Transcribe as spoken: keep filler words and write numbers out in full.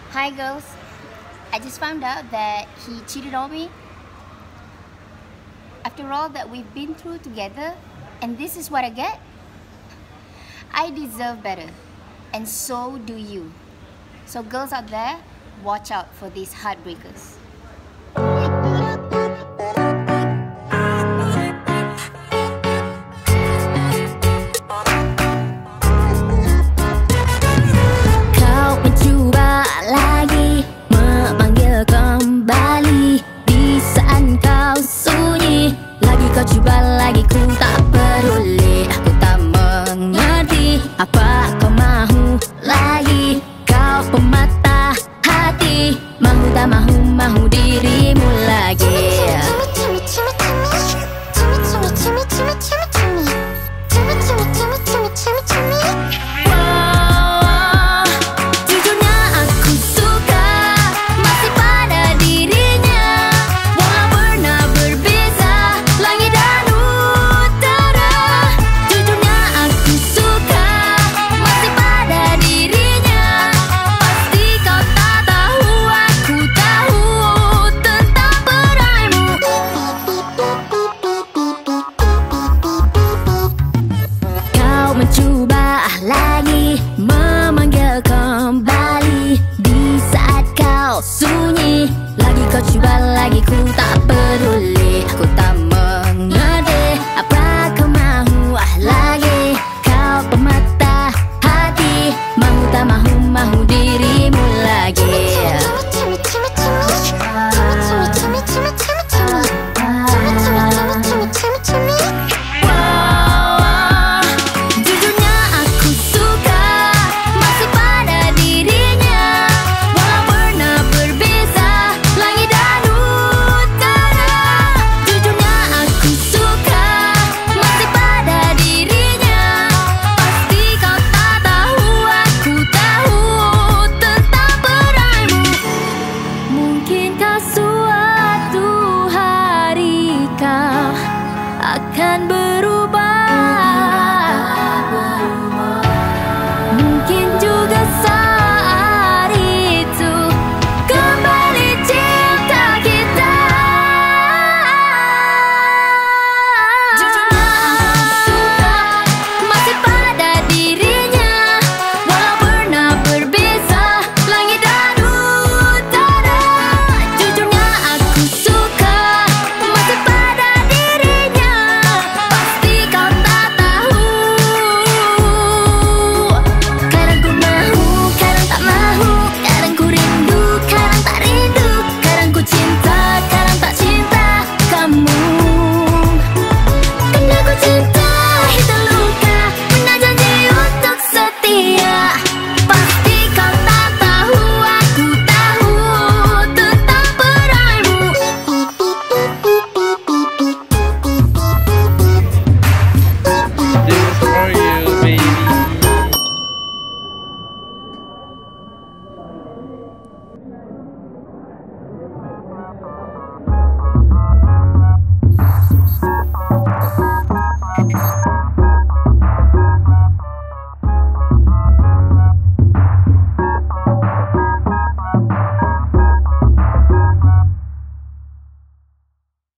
Hi girls, I just found out that he cheated on me. After all that we've been through together, and this is what I get? I deserve better, and so do you. So girls out there, watch out for these heartbreakers.